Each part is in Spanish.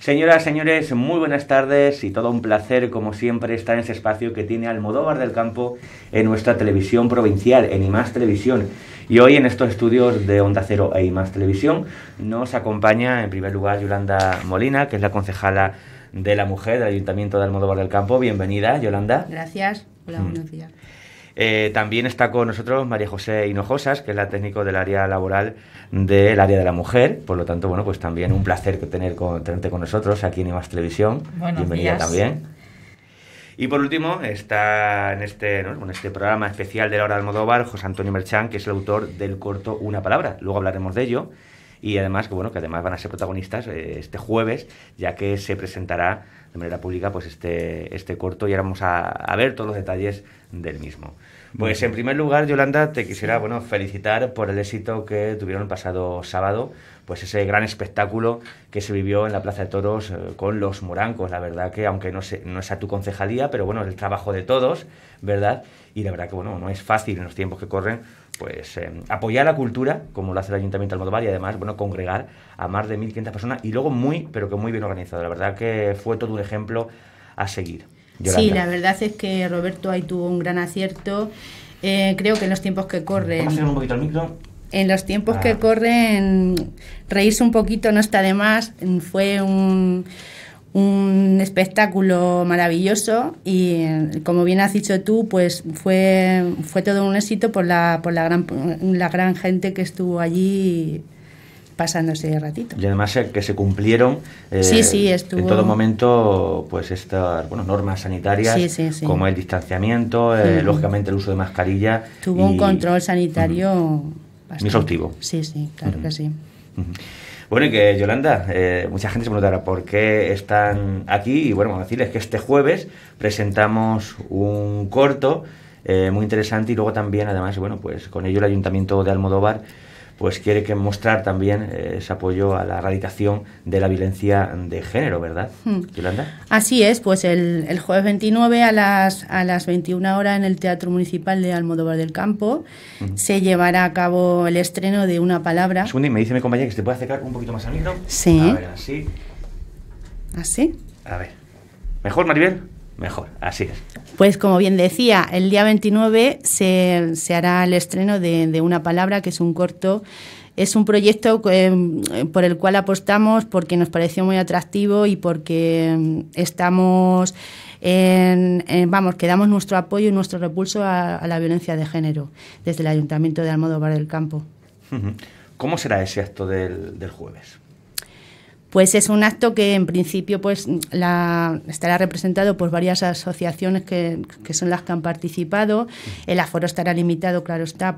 Señoras, señores, muy buenas tardes y todo un placer, como siempre, estar en ese espacio que tiene Almodóvar del Campo en nuestra televisión provincial, en IMAX Televisión. Y hoy en estos estudios de Onda Cero e IMAX Televisión nos acompaña, en primer lugar, Yolanda Molina, que es la concejala de la Mujer del Ayuntamiento de Almodóvar del Campo. Bienvenida, Yolanda. Gracias. Hola, buenos días. También está con nosotros María José Hinojosas, que es la técnico del área laboral del área de la mujer. Por lo tanto, bueno, pues también un placer tenerte con nosotros aquí en IMAX Televisión. Buenos Bienvenida días. También. Y por último está en este programa especial de la hora de Almodóvar José Antonio Merchán, que es el autor del corto Una Palabra. Luego hablaremos de ello. Y además, que además van a ser protagonistas este jueves, ya que se presentará de manera pública pues este corto y ahora vamos a ver todos los detalles del mismo. Pues en primer lugar, Yolanda, te quisiera felicitar por el éxito que tuvieron el pasado sábado, pues ese gran espectáculo que se vivió en la Plaza de Toros con los morancos. La verdad que, aunque no es a tu concejalía, pero bueno, es el trabajo de todos, ¿verdad? Y la verdad que no es fácil en los tiempos que corren pues apoyar la cultura, como lo hace el Ayuntamiento de Almodóvar, y además, congregar a más de 1.500 personas y luego muy bien organizado. La verdad que fue todo un ejemplo a seguir. Yolanda. Sí, la verdad es que Roberto ahí tuvo un gran acierto. Creo que en los tiempos que corren... ¿Vamos a hacer un poquito el micro? En los tiempos que corren, reírse un poquito no está de más. Fue un espectáculo maravilloso y, como bien has dicho tú, pues fue todo un éxito por la gran gente que estuvo allí pasándose de ratito. Y además que se cumplieron estuvo... en todo momento pues estas normas sanitarias, como el distanciamiento, lógicamente el uso de mascarilla. Tuvo un control sanitario bastante exhaustivo. Sí, claro que sí. Bueno, y que Yolanda, mucha gente se preguntará por qué están aquí, y vamos a decirles que este jueves presentamos un corto muy interesante, y luego también, además, pues con ello el Ayuntamiento de Almodóvar pues quiere mostrar también ese apoyo a la erradicación de la violencia de género, ¿verdad, Yolanda? Así es, pues el jueves 29 a las 21 horas en el Teatro Municipal de Almodóvar del Campo se llevará a cabo el estreno de Una Palabra. Un segundo, y me dice mi compañera que se te puede acercar un poquito más al micro. Sí. A ver, así. ¿Así? A ver. ¿Mejor, Maribel? Mejor, así es. Pues como bien decía, el día 29 se hará el estreno de Una Palabra, que es un corto. Es un proyecto por el cual apostamos porque nos pareció muy atractivo y porque estamos que damos nuestro apoyo y nuestro repulso a la violencia de género desde el Ayuntamiento de Almodóvar del Campo. ¿Cómo será ese acto del jueves? Pues es un acto que en principio pues estará representado por varias asociaciones que son las que han participado. El aforo estará limitado, claro está,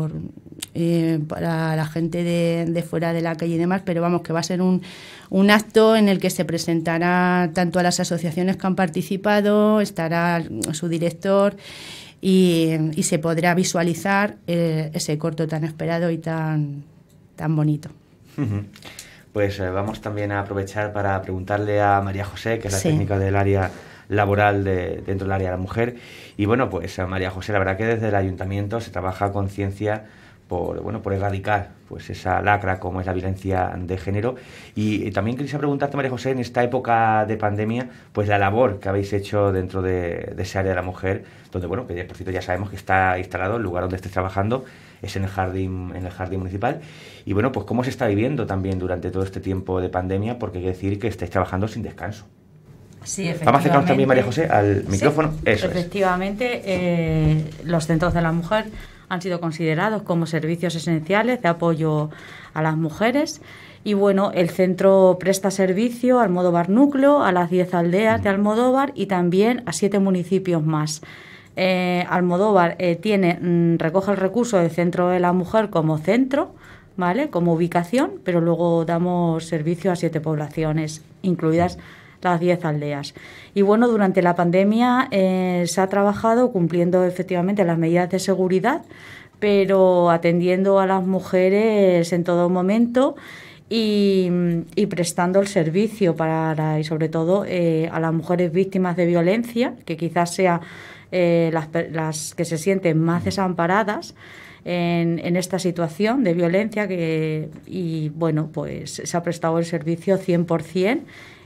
para la gente de fuera de la calle y demás, pero que va a ser un acto en el que se presentará tanto a las asociaciones que han participado, estará su director y se podrá visualizar ese corto tan esperado y tan bonito. Pues vamos también a aprovechar para preguntarle a María José, que es la técnica del área laboral dentro del área de la mujer. Y pues María José, la verdad que desde el Ayuntamiento se trabaja a conciencia por erradicar pues esa lacra como es la violencia de género. Y también quería preguntarte, María José, en esta época de pandemia, pues la labor que habéis hecho dentro de ese área de la mujer, donde que por cierto ya sabemos que está instalado el lugar donde estés trabajando, es en el jardín municipal. Y pues cómo se está viviendo también durante todo este tiempo de pandemia, porque hay que decir que estáis trabajando sin descanso. Sí, efectivamente. Vamos a acercarnos también, María José, al micrófono. Sí, eso efectivamente, los centros de la mujer han sido considerados como servicios esenciales de apoyo a las mujeres. Y el centro presta servicio a Almodóvar Núcleo, a las 10 aldeas de Almodóvar y también a 7 municipios más. Almodóvar recoge el recurso del Centro de la Mujer como centro, ¿vale?, como ubicación, pero luego damos servicio a 7 poblaciones, incluidas las 10 aldeas. Y durante la pandemia se ha trabajado cumpliendo efectivamente las medidas de seguridad, pero atendiendo a las mujeres en todo momento y prestando el servicio y sobre todo a las mujeres víctimas de violencia, que quizás sea las que se sienten más desamparadas en esta situación de violencia pues se ha prestado el servicio 100%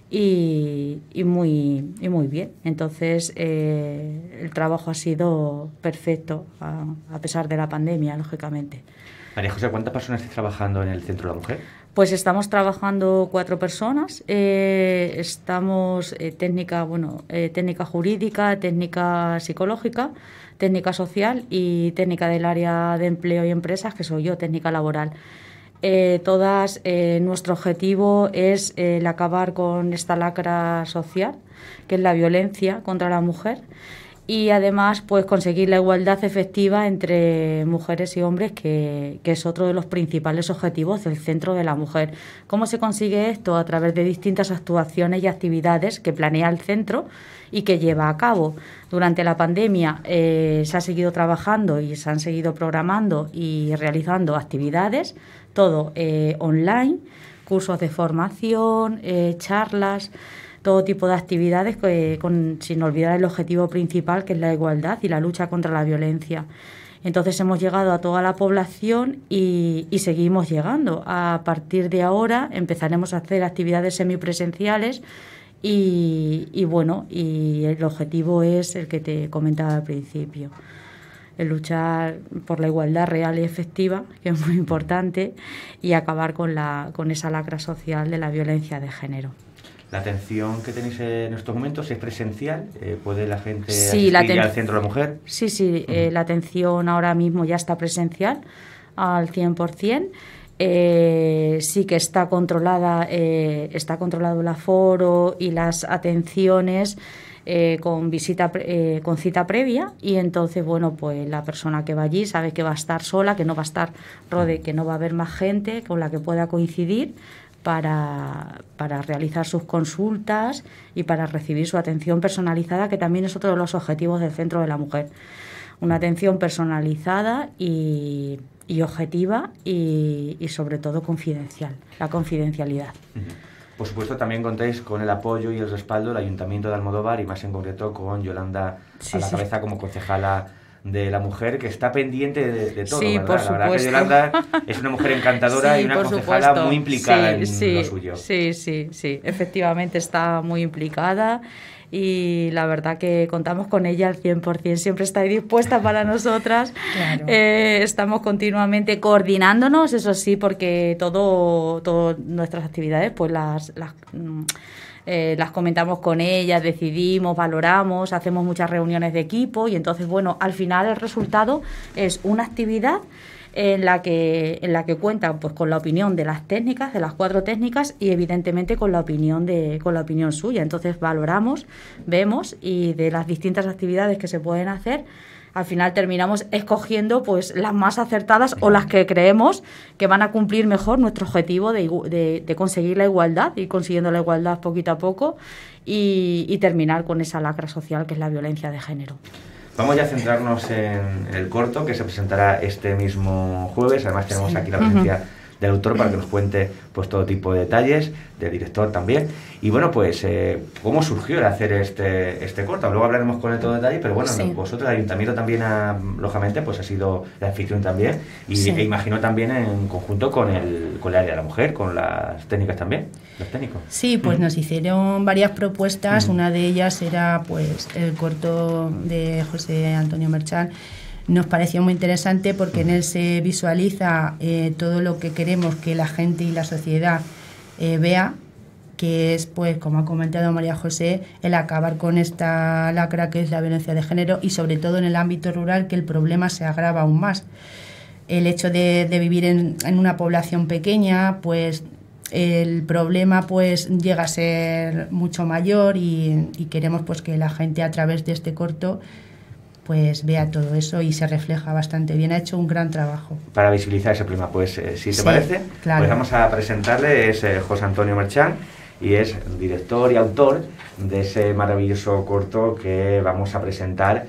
y muy bien. Entonces, el trabajo ha sido perfecto, a pesar de la pandemia, lógicamente. María José, ¿cuántas personas estáis trabajando en el Centro de la Mujer? Pues estamos trabajando 4 personas. Estamos técnica jurídica, técnica psicológica, técnica social y técnica del área de empleo y empresas, que soy yo, técnica laboral. Nuestro objetivo es el acabar con esta lacra social, que es la violencia contra la mujer, y además pues conseguir la igualdad efectiva entre mujeres y hombres, que es otro de los principales objetivos del Centro de la Mujer. ¿Cómo se consigue esto? A través de distintas actuaciones y actividades que planea el centro y que lleva a cabo. Durante la pandemia se ha seguido trabajando y se han seguido programando y realizando actividades, todo online, cursos de formación, charlas, todo tipo de actividades, sin olvidar el objetivo principal, que es la igualdad y la lucha contra la violencia. Entonces hemos llegado a toda la población y seguimos llegando. A partir de ahora empezaremos a hacer actividades semipresenciales y el objetivo es el que te comentaba al principio, el luchar por la igualdad real y efectiva, que es muy importante, y acabar con esa lacra social de la violencia de género. ¿La atención que tenéis en estos momentos es presencial? ¿Puede la gente asistir al Centro de la Mujer? Sí, la atención ahora mismo ya está presencial al 100%. Sí que está controlado el aforo y las atenciones con cita previa, y entonces pues la persona que va allí sabe que va a estar sola, que no va a estar que no va a haber más gente con la que pueda coincidir para realizar sus consultas y para recibir su atención personalizada, que también es otro de los objetivos del Centro de la Mujer. Una atención personalizada y objetiva y sobre todo confidencial, la confidencialidad. Por supuesto, también contáis con el apoyo y el respaldo del Ayuntamiento de Almodóvar, y más en concreto con Yolanda a la cabeza como concejala de la mujer, que está pendiente de todo, sí, ¿verdad? Por la supuesto. verdad que Yolanda es una mujer encantadora, sí, y una concejala muy implicada en lo suyo. Sí, efectivamente está muy implicada, y la verdad que contamos con ella al 100%, siempre está ahí dispuesta para nosotras. Claro. Estamos continuamente coordinándonos, eso sí, porque todas nuestras actividades pues las comentamos con ella, decidimos, valoramos, hacemos muchas reuniones de equipo, y entonces al final el resultado es una actividad en la que cuentan pues con la opinión de las técnicas, de las 4 técnicas, y evidentemente con la opinión suya. Entonces valoramos, vemos, y de las distintas actividades que se pueden hacer, al final terminamos escogiendo pues las más acertadas, o las que creemos que van a cumplir mejor nuestro objetivo de conseguir la igualdad, y consiguiendo la igualdad poquito a poco, y terminar con esa lacra social que es la violencia de género. Vamos ya a centrarnos en el corto, que se presentará este mismo jueves. Además tenemos aquí la presencia del autor para que nos cuente pues todo tipo de detalles, del director también. Y pues ¿cómo surgió el hacer este corto? Luego hablaremos con él todo detalle, pero vosotros, el ayuntamiento también lógicamente pues ha sido la anfitrión también, e imagino también en conjunto con el área de la mujer, con las técnicas también, los técnicos. Sí, pues nos hicieron varias propuestas. Una de ellas era pues el corto de José Antonio Merchán. Nos pareció muy interesante porque en él se visualiza todo lo que queremos que la gente y la sociedad vea, que es, pues, como ha comentado María José, el acabar con esta lacra que es la violencia de género, y sobre todo en el ámbito rural, que el problema se agrava aún más. El hecho de vivir en una población pequeña, pues el problema pues llega a ser mucho mayor, y queremos pues que la gente, a través de este corto, pues vea todo eso, y se refleja bastante bien. Ha hecho un gran trabajo para visibilizar ese problema. Pues si te parece, claro, pues vamos a presentarle. Es José Antonio Merchán, y es director y autor de ese maravilloso corto que vamos a presentar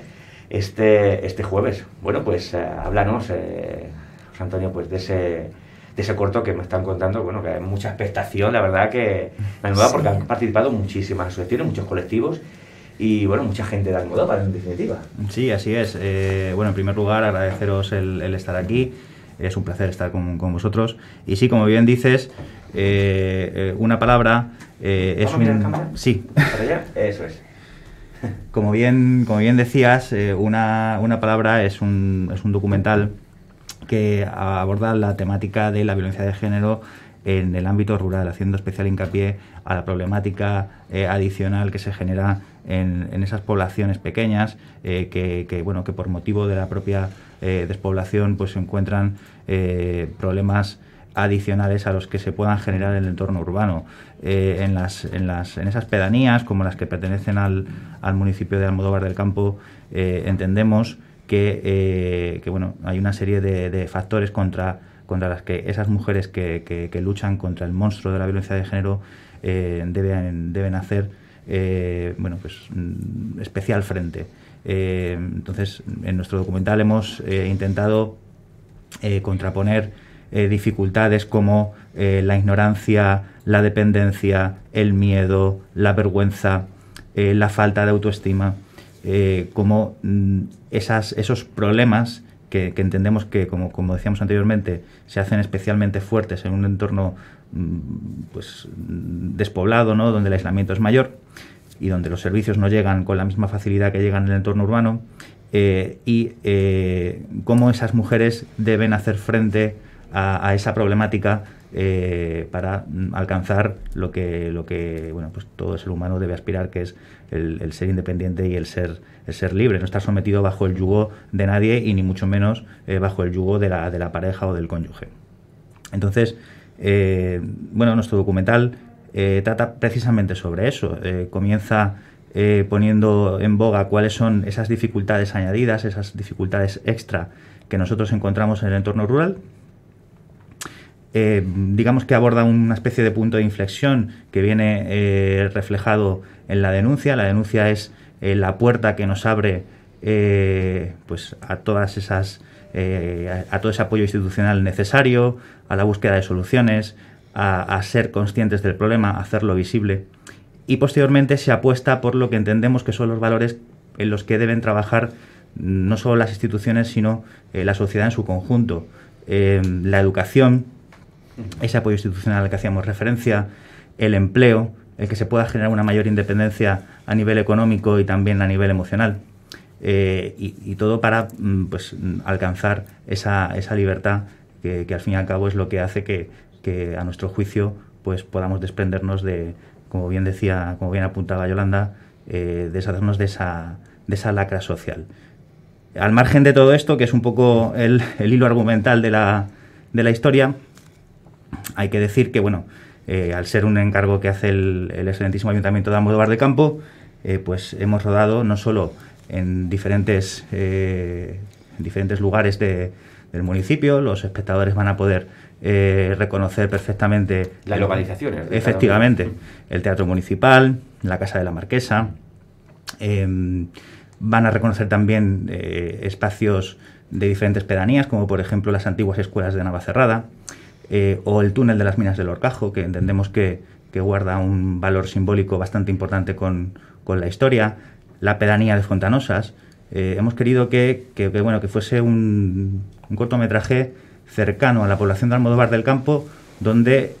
este jueves. Pues háblanos, José Antonio, pues de ese corto que me están contando, que hay mucha expectación, la verdad que me anima, porque han participado muchísimas asociaciones, muchos colectivos, y mucha gente de Almodóvar, en definitiva. Sí, así es. En primer lugar, agradeceros el estar aquí. Es un placer estar con vosotros. Y sí, como bien dices, una palabra Es ¿Vamos a mirar cámara? Sí. ¿Para allá? Eso es. Como bien decías, una palabra es un documental que aborda la temática de la violencia de género en el ámbito rural, haciendo especial hincapié a la problemática adicional que se genera en esas poblaciones pequeñas que por motivo de la propia despoblación pues se encuentran problemas adicionales a los que se puedan generar en el entorno urbano. En esas pedanías, como las que pertenecen al municipio de Almodóvar del Campo, entendemos que hay una serie de factores contra las que esas mujeres que luchan contra el monstruo de la violencia de género deben hacer especial frente. Entonces, en nuestro documental hemos intentado contraponer dificultades como la ignorancia, la dependencia, el miedo, la vergüenza, la falta de autoestima, como esos problemas que entendemos que, como decíamos anteriormente, se hacen especialmente fuertes en un entorno despoblado, ¿no?, donde el aislamiento es mayor y donde los servicios no llegan con la misma facilidad que llegan en el entorno urbano, y cómo esas mujeres deben hacer frente a esa problemática para alcanzar lo que todo ser humano debe aspirar, que es el ser independiente y el ser libre, no estar sometido bajo el yugo de nadie y ni mucho menos bajo el yugo de la pareja o del cónyuge. Entonces, nuestro documental trata precisamente sobre eso. Comienza poniendo en boga cuáles son esas dificultades añadidas, esas dificultades extra que nosotros encontramos en el entorno rural. Digamos que aborda una especie de punto de inflexión que viene reflejado en la denuncia. La denuncia es la puerta que nos abre a todas esas a todo ese apoyo institucional necesario, a la búsqueda de soluciones, a ser conscientes del problema, a hacerlo visible, y posteriormente se apuesta por lo que entendemos que son los valores en los que deben trabajar no solo las instituciones, sino la sociedad en su conjunto. La educación, ese apoyo institucional al que hacíamos referencia, el empleo, el que se pueda generar una mayor independencia a nivel económico y también a nivel emocional, y todo para alcanzar esa libertad que al fin y al cabo es lo que hace que a nuestro juicio pues podamos desprendernos de, como bien apuntaba Yolanda, deshacernos de esa lacra social. Al margen de todo esto, que es un poco el hilo argumental de la historia, hay que decir que, al ser un encargo que hace el excelentísimo Ayuntamiento de Almodóvar del Campo, pues hemos rodado no solo en diferentes lugares del municipio. Los espectadores van a poder reconocer perfectamente las localizaciones. Efectivamente, el Teatro Municipal, la Casa de la Marquesa. Van a reconocer también espacios de diferentes pedanías, como por ejemplo las antiguas escuelas de Navacerrada, o el túnel de las minas del Horcajo, que entendemos que guarda un valor simbólico bastante importante con la historia, la pedanía de Fontanosas. Hemos querido que fuese un cortometraje cercano a la población de Almodóvar del Campo, donde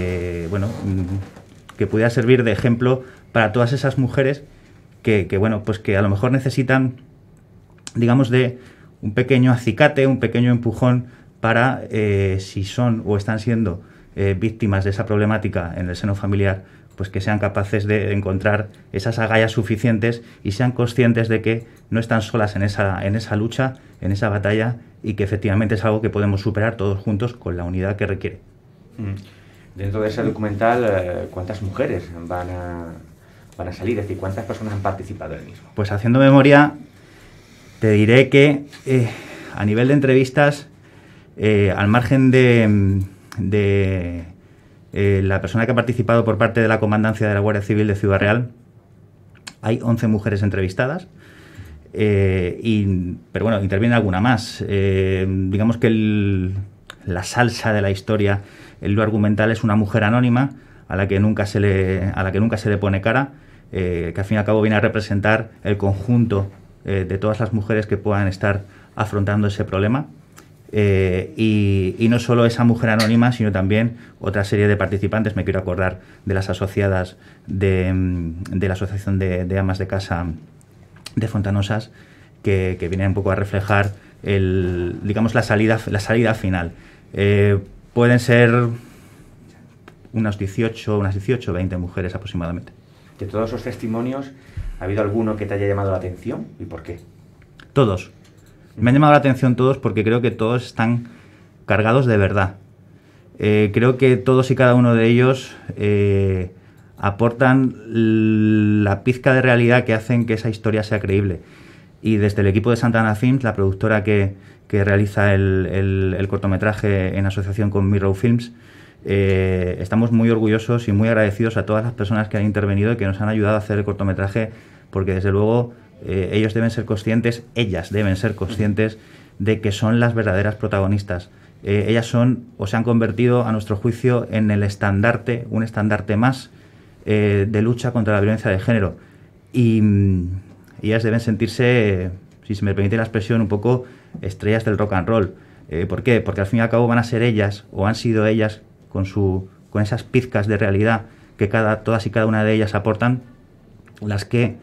que pudiera servir de ejemplo para todas esas mujeres que a lo mejor necesitan, digamos, de un pequeño acicate, un pequeño empujón para, si son o están siendo víctimas de esa problemática en el seno familiar, pues que sean capaces de encontrar esas agallas suficientes y sean conscientes de que no están solas en esa lucha, en esa batalla, y que efectivamente es algo que podemos superar todos juntos con la unidad que requiere. Dentro de ese documental, ¿cuántas mujeres van a salir? Es decir, ¿cuántas personas han participado en el mismo? Pues haciendo memoria, te diré que a nivel de entrevistas, al margen de la persona que ha participado por parte de la Comandancia de la Guardia Civil de Ciudad Real, hay 11 mujeres entrevistadas, pero interviene alguna más. Digamos que la salsa de la historia, el hilo argumental, es una mujer anónima a la que nunca se le pone cara, que al fin y al cabo viene a representar el conjunto de todas las mujeres que puedan estar afrontando ese problema. y no solo esa mujer anónima, sino también otra serie de participantes. Me quiero acordar de las asociadas de la Asociación de Amas de Casa de Fontanosas, que vienen un poco a reflejar digamos la salida final. Pueden ser unas 18, 20 mujeres aproximadamente. De todos esos testimonios, ¿ha habido alguno que te haya llamado la atención y por qué? Todos. Me han llamado la atención todos porque creo que todos están cargados de verdad. Creo que todos y cada uno de ellos aportan la pizca de realidad que hacen que esa historia sea creíble. Y desde el equipo de Santana Films, la productora que realiza el cortometraje en asociación con Mirror Films, estamos muy orgullosos y muy agradecidos a todas las personas que han intervenido y que nos han ayudado a hacer el cortometraje, porque desde luego ellos deben ser conscientes, ellas deben ser conscientes de que son las verdaderas protagonistas. Ellas son o se han convertido, a nuestro juicio, en un estandarte más de lucha contra la violencia de género. Y ellas deben sentirse, si se me permite la expresión, un poco estrellas del rock and roll. ¿Por qué? Porque al fin y al cabo van a ser ellas, o han sido ellas, con esas pizcas de realidad que todas y cada una de ellas aportan, las que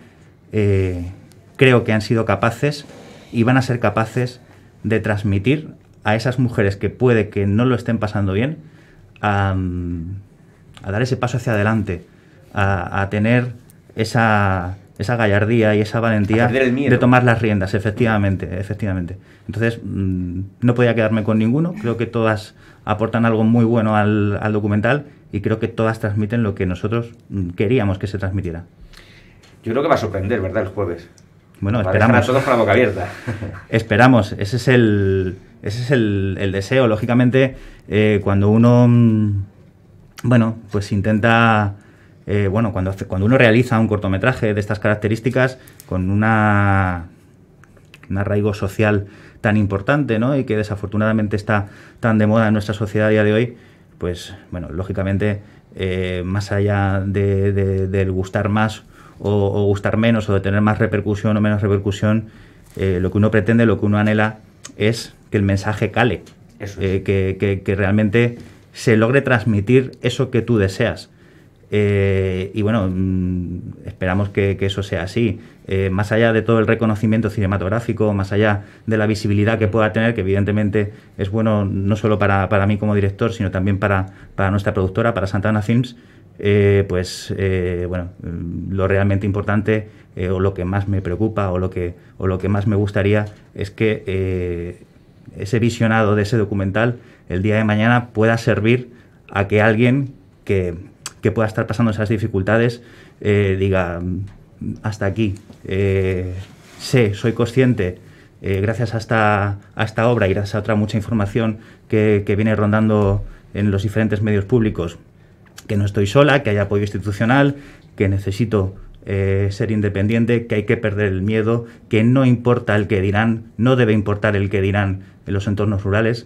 creo que han sido capaces y van a ser capaces de transmitir a esas mujeres que puede que no lo estén pasando bien, a dar ese paso hacia adelante, a tener esa gallardía y esa valentía de tomar las riendas, efectivamente. Entonces, no podía quedarme con ninguno. Creo que todas aportan algo muy bueno al documental y creo que todas transmiten lo que nosotros queríamos que se transmitiera. Yo creo que va a sorprender, ¿verdad?, el jueves. Bueno, esperamos. A todos con la boca abierta. Esperamos, ese es el deseo. Lógicamente, cuando uno, pues intenta... cuando uno realiza un cortometraje de estas características con un arraigo social tan importante, ¿no?, y que desafortunadamente está tan de moda en nuestra sociedad a día de hoy, pues, lógicamente, más allá del gustar más o gustar menos, o de tener más repercusión o menos repercusión, lo que uno pretende, lo que uno anhela es que el mensaje cale, que realmente se logre transmitir eso que tú deseas. Esperamos que eso sea así. Más allá de todo el reconocimiento cinematográfico, más allá de la visibilidad que pueda tener, que evidentemente es bueno no solo para mí como director, sino también para nuestra productora, para Santana Films, lo realmente importante, o lo que más me preocupa, o lo que más me gustaría, es que ese visionado de ese documental el día de mañana pueda servir a que alguien que pueda estar pasando esas dificultades diga: hasta aquí, soy consciente, gracias a esta obra y gracias a otra mucha información que viene rondando en los diferentes medios públicos, que no estoy sola, que hay apoyo institucional, que necesito ser independiente, que hay que perder el miedo, que no importa el que dirán, no debe importar el que dirán en los entornos rurales,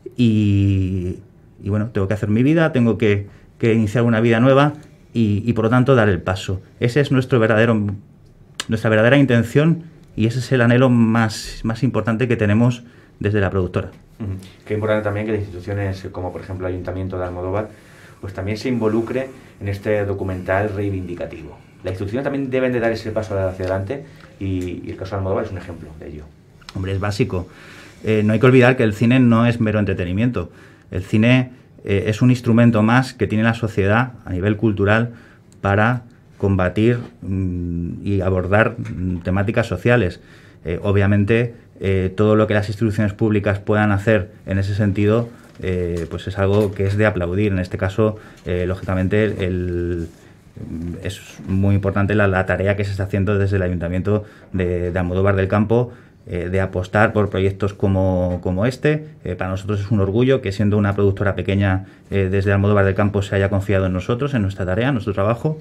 y tengo que hacer mi vida, tengo que iniciar una vida nueva y por lo tanto dar el paso. Ese es nuestra verdadera intención, y ese es el anhelo más importante que tenemos desde la productora. Qué importante también que las instituciones, como por ejemplo el Ayuntamiento de Almodóvar, pues también se involucre en este documental reivindicativo. Las instituciones también deben de dar ese paso hacia adelante, y el caso de Almodóvar es un ejemplo de ello. Hombre, es básico. No hay que olvidar que el cine no es mero entretenimiento. El cine es un instrumento más que tiene la sociedad a nivel cultural para combatir y abordar temáticas sociales. Obviamente, todo lo que las instituciones públicas puedan hacer en ese sentido, pues es algo que es de aplaudir. En este caso, lógicamente, es muy importante la tarea que se está haciendo desde el Ayuntamiento de Almodóvar del Campo, de apostar por proyectos como este. Para nosotros es un orgullo que, siendo una productora pequeña, desde Almodóvar del Campo se haya confiado en nosotros, en nuestra tarea, en nuestro trabajo,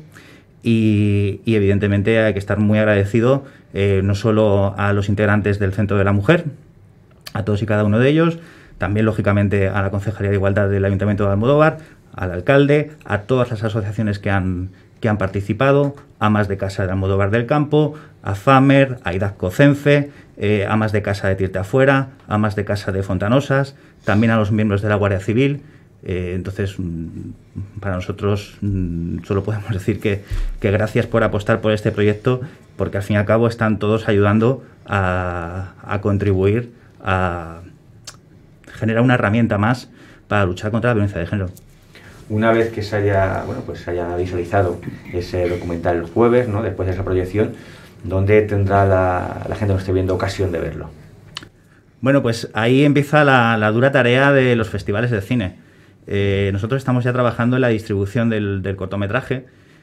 y evidentemente hay que estar muy agradecido no solo a los integrantes del Centro de la Mujer, a todos y cada uno de ellos, también lógicamente a la Concejalía de Igualdad del Ayuntamiento de Almodóvar, al alcalde, a todas las asociaciones que han que han participado, Amas de Casa de Almodóvar del Campo, AFAMER, Aidazco Cenfe, Amas de Casa de Tirte Afuera, Amas de Casa de Fontanosas, también a los miembros de la Guardia Civil. Entonces, para nosotros solo podemos decir que gracias por apostar por este proyecto, porque al fin y al cabo están todos ayudando a contribuir a generar una herramienta más para luchar contra la violencia de género. Una vez que se haya visualizado ese documental el jueves, ¿no?, después de esa proyección, ¿dónde tendrá la gente que nos esté viendo ocasión de verlo? Bueno, pues ahí empieza la dura tarea de los festivales de cine. Nosotros estamos ya trabajando en la distribución del cortometraje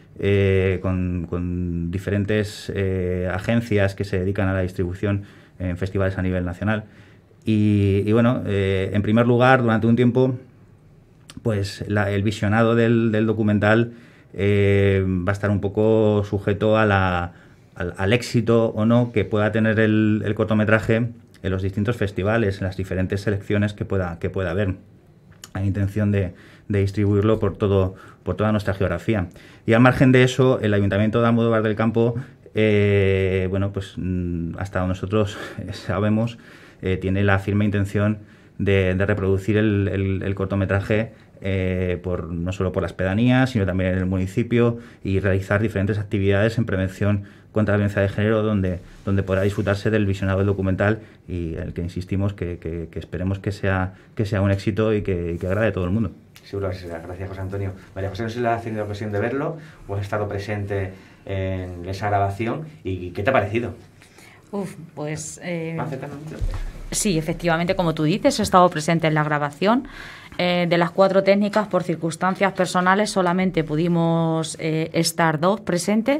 con diferentes agencias que se dedican a la distribución en festivales a nivel nacional. Y bueno, en primer lugar, durante un tiempo, pues el visionado del documental va a estar un poco sujeto al éxito o no que pueda tener el cortometraje en los distintos festivales, en las diferentes selecciones que pueda haber. Hay intención de distribuirlo por toda nuestra geografía. Y al margen de eso, el Ayuntamiento de Almodóvar del Campo, bueno, pues hasta donde nosotros sabemos, tiene la firme intención de reproducir el cortometraje no solo por las pedanías, sino también en el municipio, y realizar diferentes actividades en prevención contra la violencia de género donde podrá disfrutarse del visionado del documental, y el que insistimos que esperemos que sea un éxito y que agrade a todo el mundo. Seguro que será. Gracias, José Antonio. María José, no sé si has tenido ocasión de verlo o has estado presente en esa grabación, y ¿qué te ha parecido? Pues sí, efectivamente, como tú dices, he estado presente en la grabación. De las 4 técnicas, por circunstancias personales, solamente pudimos estar 2 presentes.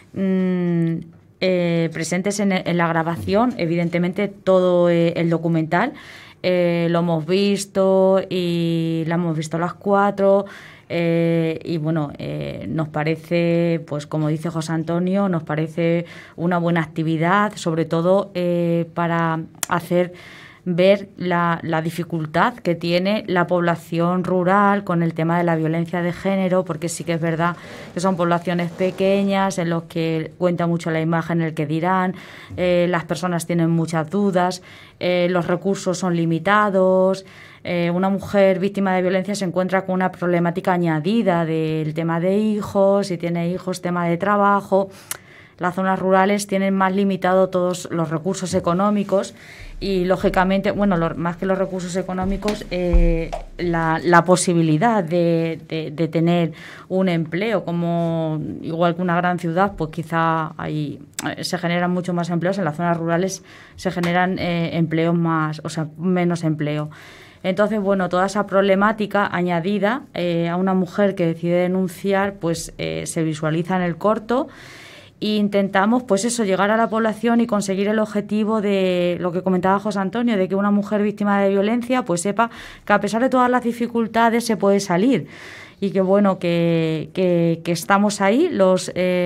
Presentes en la grabación, evidentemente todo el documental lo hemos visto, y la hemos visto las 4. Y bueno, nos parece, pues como dice José Antonio, nos parece una buena actividad, sobre todo para hacer ver la dificultad que tiene la población rural con el tema de la violencia de género, porque sí que es verdad que son poblaciones pequeñas en los que cuenta mucho la imagen, el que dirán, las personas tienen muchas dudas, los recursos son limitados. Una mujer víctima de violencia se encuentra con una problemática añadida del tema de hijos, si tiene hijos, tema de trabajo. Las zonas rurales tienen más limitado todos los recursos económicos y, lógicamente, bueno, más que los recursos económicos, la posibilidad de tener un empleo, como igual que una gran ciudad, pues quizá se generan mucho más empleos. En las zonas rurales se generan empleos menos empleo. Entonces, bueno, toda esa problemática añadida a una mujer que decide denunciar, pues se visualiza en el corto. E intentamos, pues eso, llegar a la población y conseguir el objetivo de lo que comentaba José Antonio, de que una mujer víctima de violencia pues sepa que a pesar de todas las dificultades se puede salir, y que bueno, que estamos ahí, los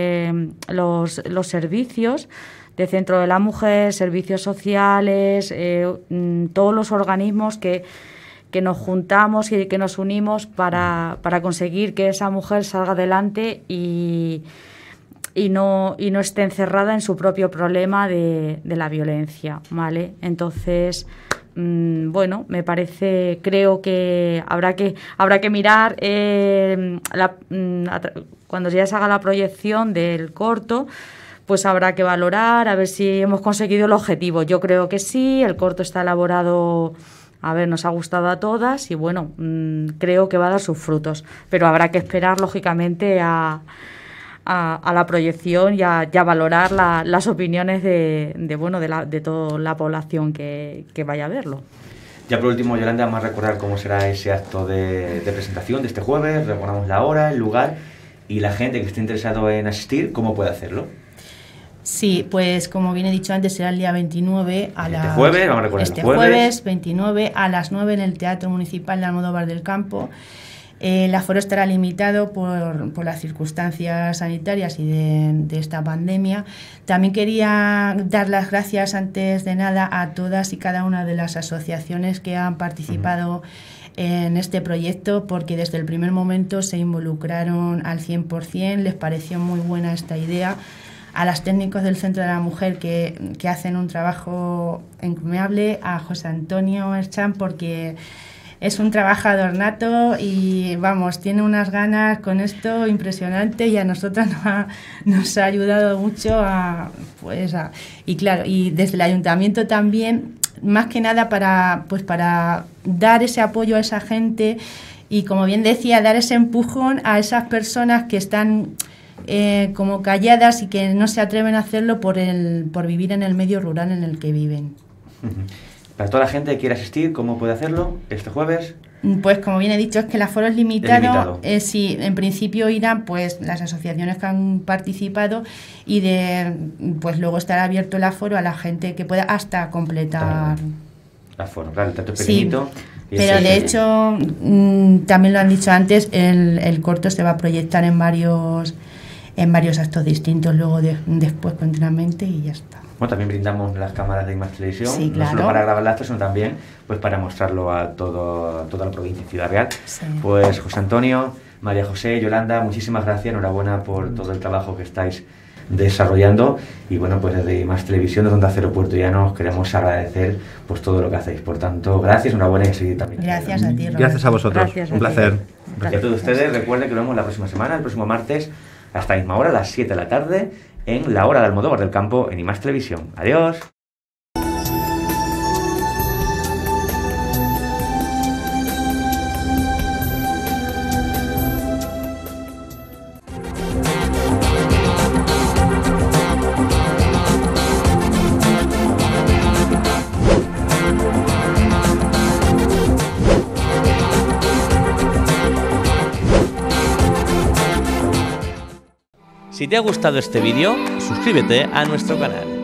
servicios de Centro de la Mujer, servicios sociales, todos los organismos que nos juntamos y que nos unimos para conseguir que esa mujer salga adelante y no esté encerrada en su propio problema de la violencia, ¿vale? Entonces, bueno, me parece, creo que habrá que mirar cuando ya se haga la proyección del corto, pues habrá que valorar a ver si hemos conseguido el objetivo. Yo creo que sí, el corto está elaborado, nos ha gustado a todas y bueno, creo que va a dar sus frutos, pero habrá que esperar, lógicamente, a la proyección y a valorar las opiniones de toda la población que vaya a verlo. Ya por último, Yolanda, vamos a recordar cómo será ese acto de presentación de este jueves. Recordamos la hora, el lugar y la gente que esté interesado en asistir, ¿cómo puede hacerlo? Sí, pues como bien he dicho antes, será el día 29 Este jueves 29 a las 9 en el Teatro Municipal de Almodóvar del Campo. El aforo estará limitado por las circunstancias sanitarias y de esta pandemia. También quería dar las gracias, antes de nada, a todas y cada una de las asociaciones que han participado en este proyecto porque desde el primer momento se involucraron al 100%, les pareció muy buena esta idea. A los técnicos del Centro de la Mujer que hacen un trabajo encomiable, a José Antonio Merchán porque es un trabajador nato y vamos, tiene unas ganas con esto impresionante y a nosotras nos ha ayudado mucho y claro, y desde el ayuntamiento también, más que nada para dar ese apoyo a esa gente y como bien decía, dar ese empujón a esas personas que están como calladas y que no se atreven a hacerlo por vivir en el medio rural en el que viven. Para toda la gente que quiera asistir, ¿cómo puede hacerlo este jueves? Pues como bien he dicho, es que el aforo es limitado. Sí, en principio irán pues las asociaciones que han participado y pues luego estará abierto el aforo a la gente que pueda hasta completar. El aforo, claro, el tanto es pequeñito. Sí. Pero de hecho, también lo han dicho antes, el corto se va a proyectar en varios actos distintos luego después continuamente y ya está. Bueno, también brindamos las cámaras de Imax Televisión, sí, claro. No solo para grabar el acto, sino también pues para mostrarlo a toda la provincia y Ciudad Real. Sí. Pues José Antonio, María José, Yolanda, muchísimas gracias, enhorabuena por todo el trabajo que estáis desarrollando y bueno, pues desde Imax Televisión, desde Onda Cero Puerto Llano, os queremos agradecer pues todo lo que hacéis. Por tanto, gracias, enhorabuena y seguid también. Gracias a ti, Roberto. Gracias a vosotros, un placer. Y a todos ustedes, recuerden que nos vemos la próxima semana, el próximo martes, a esta misma hora, a las 7 de la tarde, en La Hora de Almodóvar del Campo, en Imax Televisión. Adiós. Si te ha gustado este vídeo, suscríbete a nuestro canal.